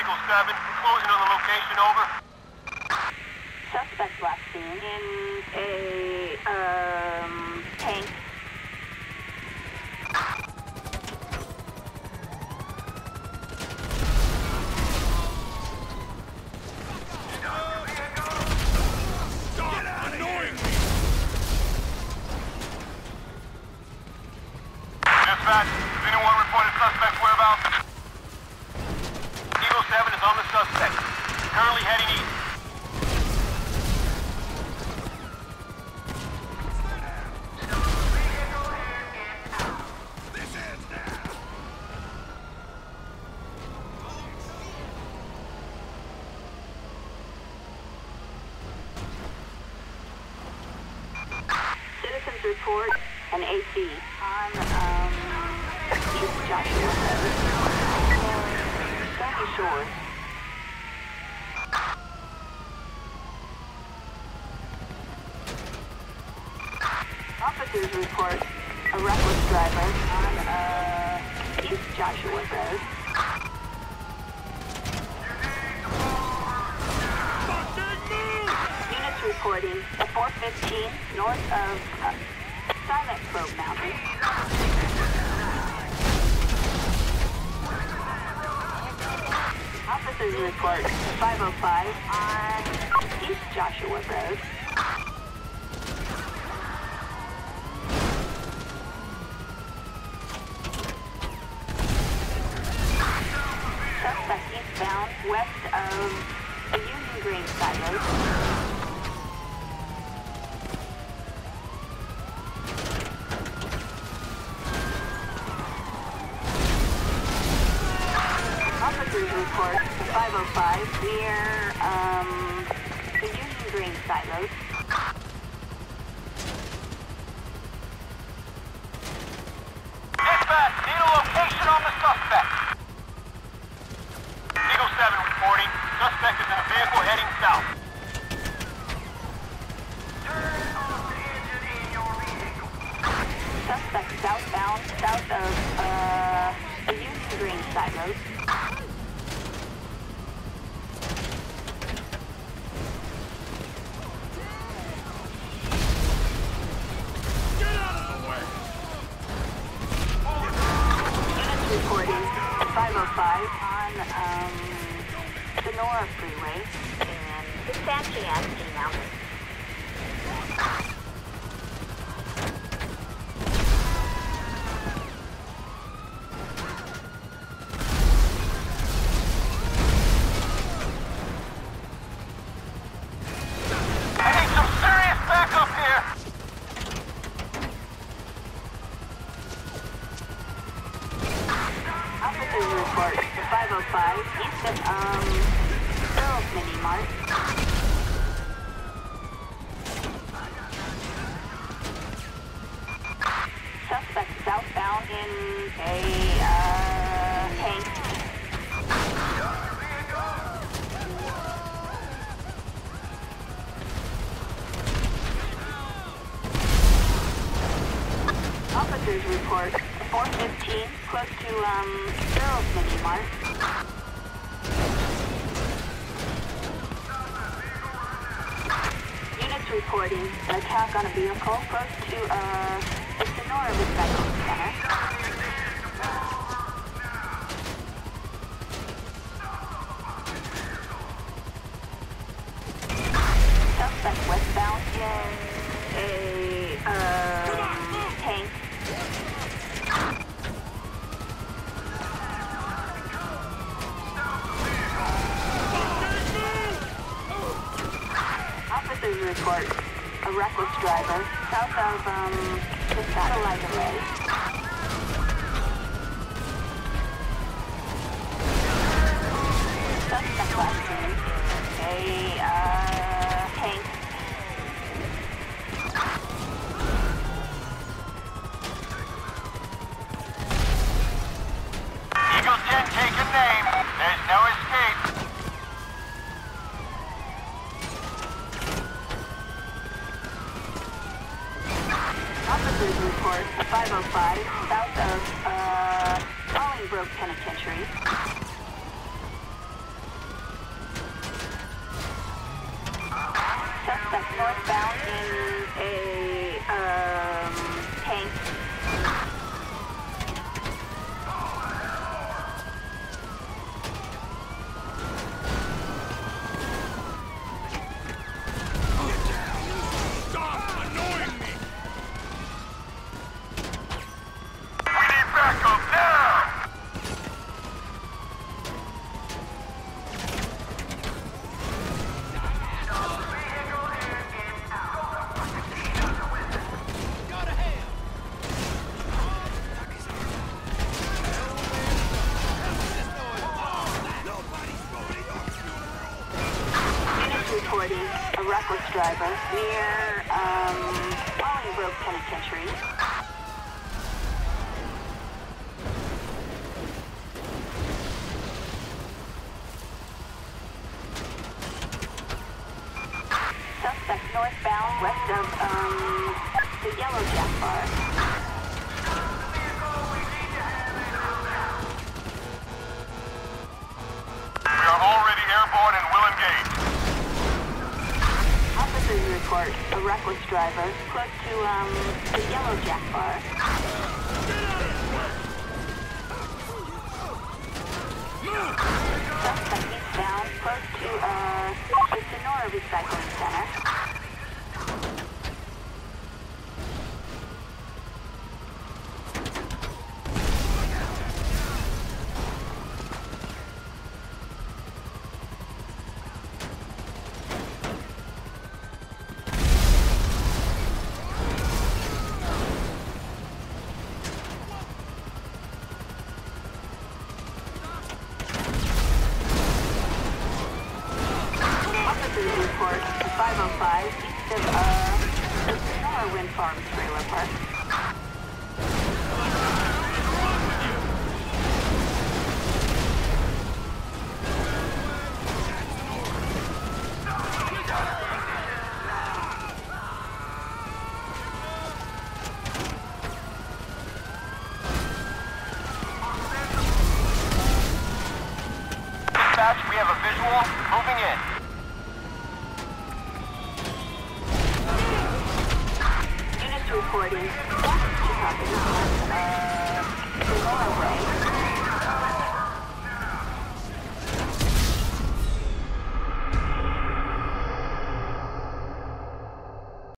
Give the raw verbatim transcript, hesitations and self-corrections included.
Eagle seven, we're closing on the location, over. Suspect last seen in a, um, tank. Dispatch, has anyone reported suspect's whereabouts? Eagle seven is on the suspect. Currently heading east. Citizens report an A C on, um, East Joshua Road, Sandy Shores. Officers report a reckless driver on, uh, East Joshua Road. Units reporting a four fifteen north of uh, Silent Grove Mountain. Officers report five oh five on East Joshua Road. Suspect eastbound west of the Union Green silos. Officers report five oh five near, um, the Union Green silos. Dispatch, need a location on the suspect. Eagle seven reporting. Suspect is in a vehicle heading south. Turn off the engine in your vehicle. Suspect southbound, south of, uh, the Union Green silos. Reporting five oh five on, um, Sonora Freeway and dispatching Aspen Mountain. I need some serious backup here. Officers report five oh five east of, um, Earl's Mini Mart. Suspect southbound in a, uh, tank. Officers report four fifteen close to, um, Earl's Mini Mart. Units reporting an attack on a vehicle close to, uh, the Sonora Recycling Center. Suspect westbound in a, um, tank. Officers report a reckless driver south of, um, the satellite array. Suspect last seen a, uh, tank. Eagle ten, take a name. There's no escape. Officers report five oh five south of, uh, Bolingbroke Penitentiary. northbound in a, um, tank. Stop annoying me! We need backup now! Reporting a reckless driver near, um, Bolingbroke Penitentiary. Suspect northbound west of, um, the Yellow Jack Bar. We are already airborne and will engage. Officers report a reckless driver close to, um, the Yellow Jack Bar. Suspect eastbound close to, uh, the Sonora Recycling Center. Report five oh five east of, uh, the Sonora Wind Farm trailer park. Dispatch, we have a visual. Moving in. Units reporting